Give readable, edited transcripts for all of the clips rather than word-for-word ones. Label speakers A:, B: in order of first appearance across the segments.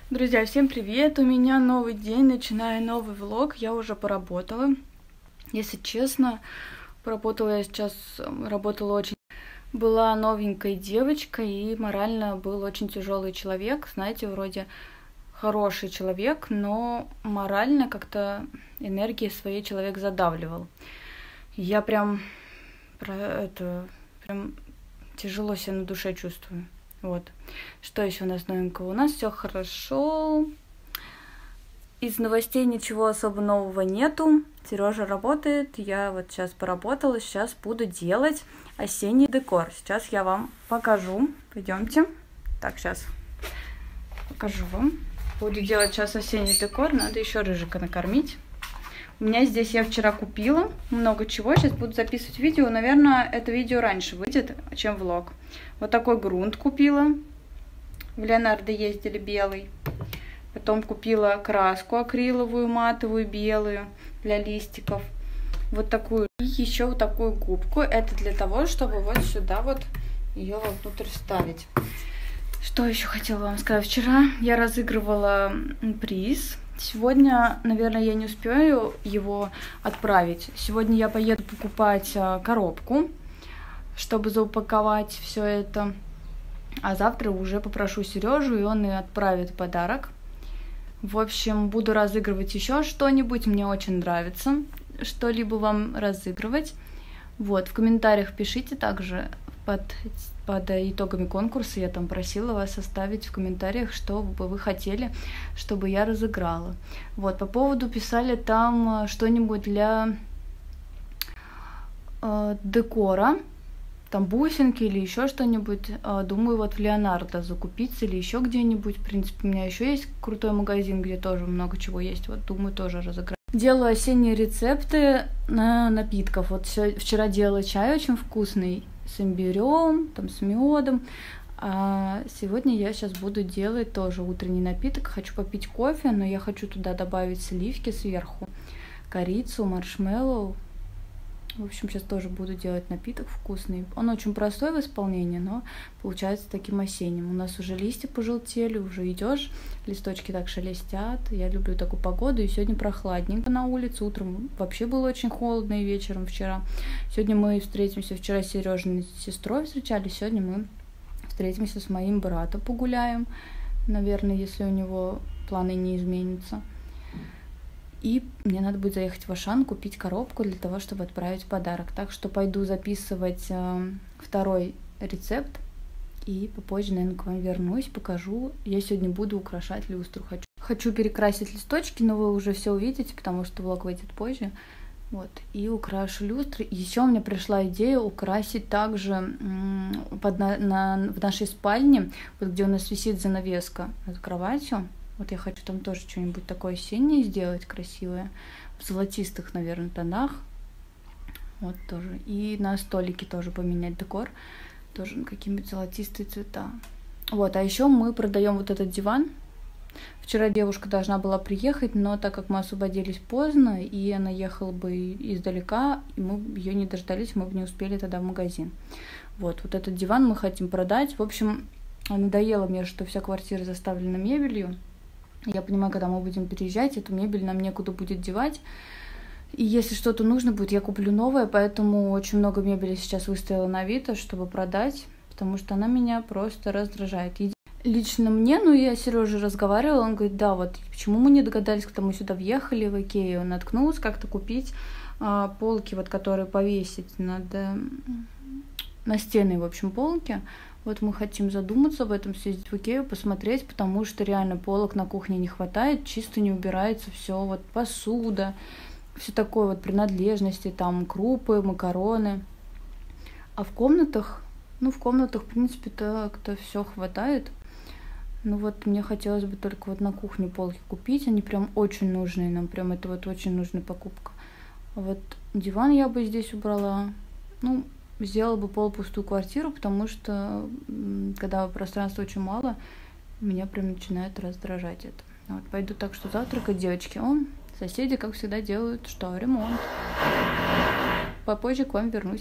A: Друзья, всем привет! У меня новый день, начинаю новый влог. Я уже поработала. Если честно, поработала я сейчас, работала очень... Была новенькой девочкой, и морально был очень тяжелый человек. Знаете, вроде хороший человек, но морально как-то энергией своей человек задавливал. Я прям тяжело себя на душе чувствую. Вот. Что еще у нас новенького? У нас все хорошо. Из новостей ничего особо нового нету. Сережа работает. Я вот сейчас поработала. Сейчас буду делать осенний декор. Сейчас я вам покажу. Пойдемте. Так, сейчас покажу вам. Буду делать сейчас осенний декор. Надо еще рыжика накормить. У меня здесь я вчера купила много чего. Сейчас буду записывать видео. Наверное, это видео раньше выйдет, чем влог. Вот такой грунт купила. В Леонардо ездили белый. Потом купила краску акриловую, матовую, белую для листиков. Вот такую. И еще вот такую губку. Это для того, чтобы вот сюда вот ее вовнутрь вставить. Что еще хотела вам сказать? Вчера я разыгрывала приз. Сегодня, наверное, я не успею его отправить. Сегодня я поеду покупать коробку, чтобы заупаковать все это. А завтра уже попрошу Сережу, и он и отправит подарок. В общем, буду разыгрывать еще что-нибудь. Мне очень нравится что-либо вам разыгрывать. Вот, в комментариях пишите также под итогами конкурса. Я там просила вас оставить в комментариях, что бы вы хотели, чтобы я разыграла. Вот, по поводу писали там что-нибудь для декора. Там бусинки или еще что-нибудь. Думаю, вот в Леонардо закупиться или еще где-нибудь. В принципе, у меня еще есть крутой магазин, где тоже много чего есть. Вот, думаю, тоже разыграть. Делаю осенние рецепты на напитков. Вот вчера делала чай очень вкусный с имбирем, там, с медом. А сегодня я сейчас буду делать тоже утренний напиток. Хочу попить кофе, но я хочу туда добавить сливки сверху, корицу, маршмеллоу. В общем, сейчас тоже буду делать напиток вкусный. Он очень простой в исполнении, но получается таким осенним. У нас уже листья пожелтели, уже идешь, листочки так шелестят. Я люблю такую погоду, и сегодня прохладненько на улице. Утром вообще было очень холодно, и вечером вчера. Сегодня мы встретимся, вчера с Сережиной сестрой встречались, сегодня мы встретимся с моим братом, погуляем, наверное, если у него планы не изменятся. И мне надо будет заехать в Ашан, купить коробку для того, чтобы отправить подарок. Так что пойду записывать второй рецепт. И попозже, наверное, к вам вернусь, покажу. Я сегодня буду украшать люстру. Хочу перекрасить листочки, но вы уже все увидите, потому что влог выйдет позже. Вот. И украшу люстры. Еще у меня пришла идея украсить также в нашей спальне, вот где у нас висит занавеска над кроватью. Вот я хочу там тоже что-нибудь такое осеннее сделать, красивое, в золотистых, наверное, тонах. Вот тоже. И на столике тоже поменять декор, тоже на какие-нибудь золотистые цвета. Вот, а еще мы продаем вот этот диван. Вчера девушка должна была приехать, но так как мы освободились поздно, и она ехала бы издалека, и мы ее не дождались, мы бы не успели тогда в магазин. Вот этот диван мы хотим продать. В общем, надоело мне, что вся квартира заставлена мебелью. Я понимаю, когда мы будем переезжать, эту мебель нам некуда будет девать. И если что-то нужно будет, я куплю новое. Поэтому очень много мебели сейчас выставила на Авито, чтобы продать, потому что она меня просто раздражает. И лично мне, я с Сережей разговаривала, он говорит, да, вот почему мы не догадались, когда мы сюда въехали, в Икею, наткнулась как-то купить полки, вот которые повесить на стены, в общем, полки. Вот мы хотим задуматься об этом, съездить в Икею, посмотреть, потому что реально полок на кухне не хватает, чисто не убирается все, вот посуда, все такое вот принадлежности, там крупы, макароны. А в комнатах, в принципе-то все хватает. Вот мне хотелось бы только вот на кухне полки купить, они прям очень нужные нам, прям это вот очень нужная покупка. Вот диван я бы здесь убрала, сделала бы полупустую квартиру, потому что когда пространства очень мало, меня прям начинает раздражать это. Вот, пойду так что завтракать, девочки. Соседи, как всегда, делают что? Ремонт. Попозже к вам вернусь.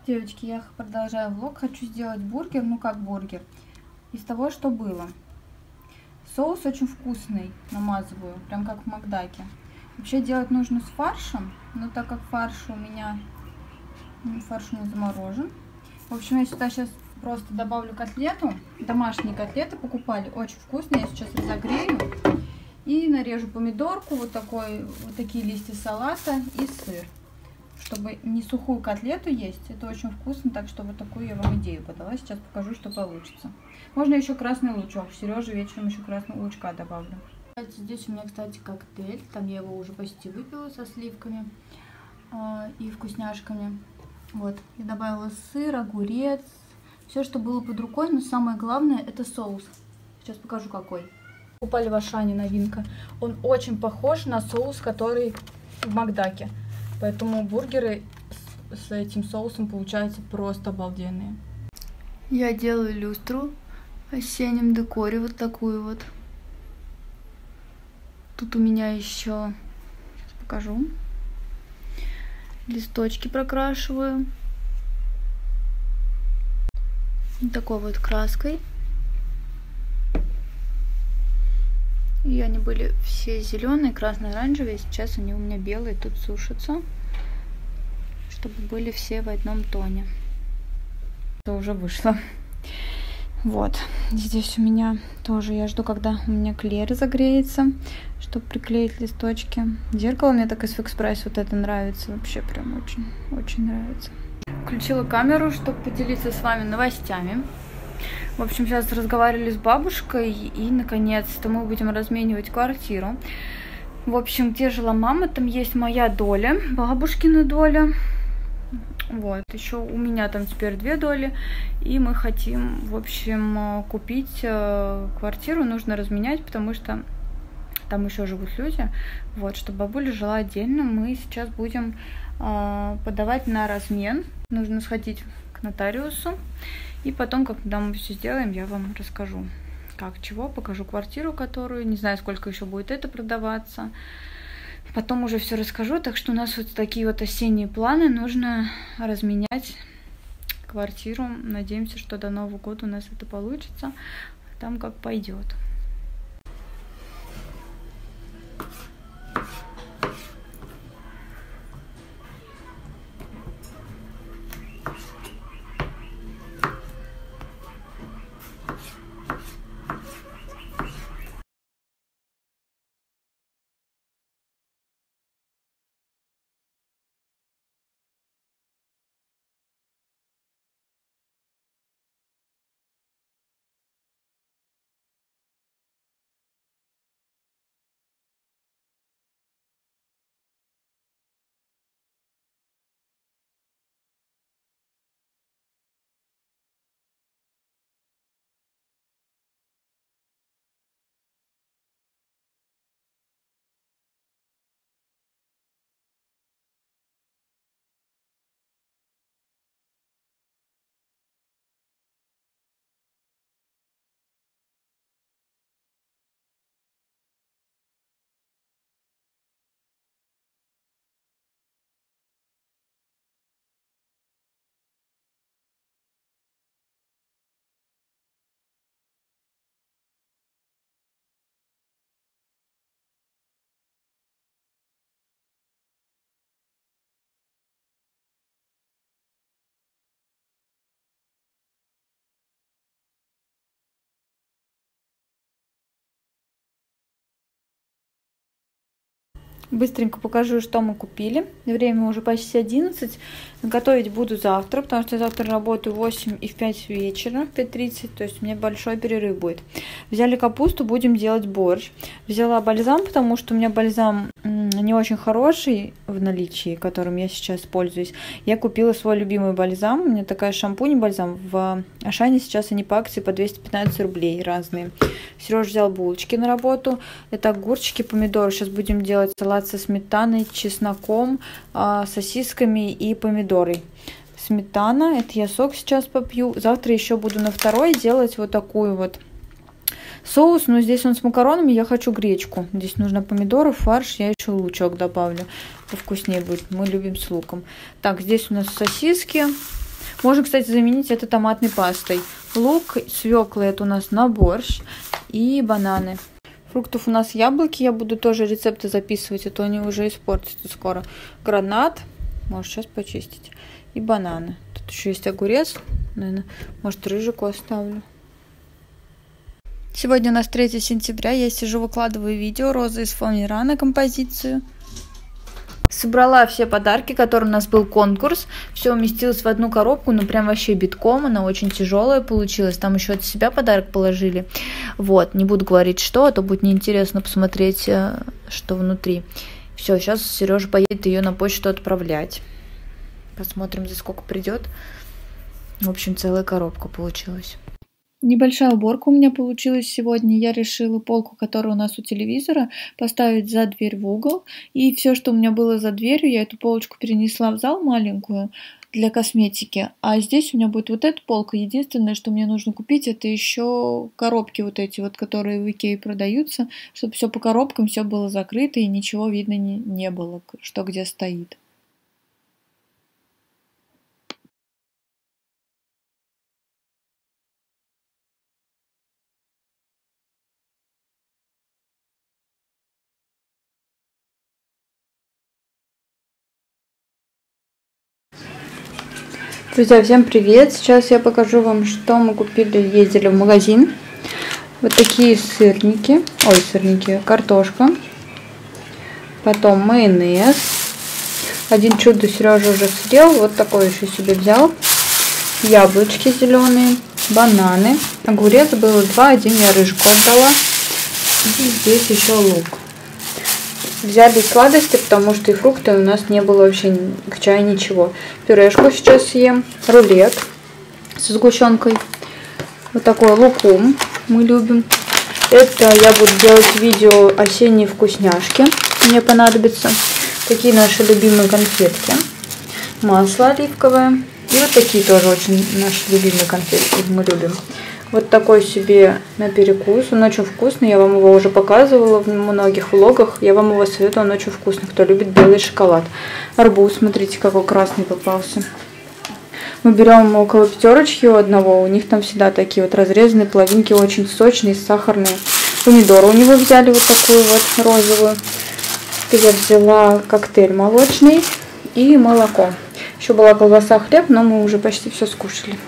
A: Девочки, я продолжаю влог. Хочу сделать бургер, ну как бургер, из того, что было. Соус очень вкусный, намазываю, прям как в Макдаке. Вообще делать нужно с фаршем, но так как фарш у меня не заморожен. В общем, я сюда сейчас просто добавлю котлету. Домашние котлеты покупали, очень вкусные. Я сейчас разогрею и нарежу помидорку, вот такие листья салата и сыр. Чтобы не сухую котлету есть, это очень вкусно, так что вот такую я вам идею подала. Сейчас покажу, что получится. Можно еще красный лучок. Сереже вечером еще красного лучка добавлю. Здесь у меня, кстати, коктейль. Там я его уже почти выпила со сливками и вкусняшками. Вот, я добавила сыр, огурец, все, что было под рукой, но самое главное это соус. Сейчас покажу какой. Купали в Ашане, новинка. Он очень похож на соус, который в Макдаке. Поэтому бургеры с этим соусом получаются просто обалденные. Я делаю люстру в осеннем декоре, вот такую вот. Тут у меня еще, сейчас покажу, листочки прокрашиваю. Вот такой вот краской. И они были все зеленые, красно-оранжевые. Сейчас они у меня белые, тут сушатся, чтобы были все в одном тоне. Это уже вышло. Вот, здесь у меня тоже, я жду, когда у меня клей разогреется, чтобы приклеить листочки. Зеркало мне так из Fix Price вот это нравится, вообще прям очень нравится. Включила камеру, чтобы поделиться с вами новостями. В общем, сейчас разговаривали с бабушкой, и наконец-то мы будем разменивать квартиру. В общем, где жила мама, там есть моя доля, бабушкина доля. Вот, еще у меня там теперь 2 доли, и мы хотим, в общем, купить квартиру, нужно разменять, потому что там еще живут люди. Вот, чтобы бабуля жила отдельно, мы сейчас будем подавать на размен. Нужно сходить к нотариусу. И потом, когда мы все сделаем, я вам расскажу, как, чего, покажу квартиру, которую, не знаю, сколько еще будет это продаваться. Потом уже все расскажу, так что у нас вот такие вот осенние планы, нужно разменять квартиру. Надеемся, что до Нового года у нас это получится, а там как пойдет. Быстренько покажу, что мы купили. Время уже почти 11. Готовить буду завтра, потому что я завтра работаю в 8 и в 5 вечера, в 5:30, то есть у меня большой перерыв будет. Взяли капусту, будем делать борщ. Взяла бальзам, потому что у меня бальзам не очень хороший в наличии, которым я сейчас пользуюсь. Я купила свой любимый бальзам. У меня такая шампунь-бальзам. В Ашане сейчас они по акции по 215 рублей разные. Сережа взял булочки на работу. Это огурчики, помидоры. Сейчас будем делать салат со сметаной, чесноком, сосисками и помидорой. Сметана, это я сок сейчас попью. Завтра еще буду на второй делать вот такую вот соус, но здесь он с макаронами, я хочу гречку. Здесь нужно помидоры, фарш, я еще лучок добавлю. Повкуснее будет, мы любим с луком. Так, здесь у нас сосиски, Можно, кстати, заменить это томатной пастой. Лук, свекла это у нас на борщ и бананы. Фруктов у нас яблоки, я буду тоже рецепты записывать, а то они уже испортятся скоро. Гранат, может сейчас почистить, и бананы. Тут еще есть огурец, наверное, может рыжику оставлю. Сегодня у нас 3 сентября, я сижу, выкладываю видео «Роза из фоамирана» композицию. Собрала все подарки, которые у нас был конкурс. Все уместилось в одну коробку, ну прям вообще битком. Она очень тяжелая получилась. Там еще от себя подарок положили. Вот, не буду говорить что, а то будет неинтересно посмотреть, что внутри. Все, сейчас Сережа поедет ее на почту отправлять. Посмотрим, за сколько придет. В общем, целая коробка получилась. Небольшая уборка у меня получилась сегодня. Я решила полку, которая у нас у телевизора, поставить за дверь в угол. И все, что у меня было за дверью, я эту полочку перенесла в зал маленькую для косметики. А здесь у меня будет вот эта полка. Единственное, что мне нужно купить, это еще коробки вот эти вот, которые в Икее продаются, чтобы все по коробкам, все было закрыто и ничего видно не было, что где стоит. Друзья, всем привет! Сейчас я покажу вам, что мы купили, ездили в магазин. Вот такие сырники, картошка, потом майонез. Один чудо Сережа уже съел, вот такой еще себе взял. Яблочки зеленые, бананы, огурец было 2, 1 я рыжику отдала. И здесь еще лук. Взяли сладости, потому что и фрукты у нас не было вообще к чаю ничего. Пюрешку сейчас съем, рулет со сгущенкой. Вот такой лукум мы любим. Это я буду делать видео осенние вкусняшки. Мне понадобится. Такие наши любимые конфетки. Масло оливковое. И вот такие тоже очень наши любимые конфетки мы любим. Вот такой себе на перекус. Он очень вкусный. Я вам его уже показывала в многих влогах. Я вам его советую, он очень вкусный. Кто любит белый шоколад. Арбуз, смотрите, какой красный попался. Мы берем около 5 у одного. У них там всегда такие вот разрезанные половинки, очень сочные, сахарные. Помидоры у него взяли вот такую вот розовую. Я взяла коктейль молочный и молоко. Еще была колбаса, хлеб, но мы уже почти все скушали.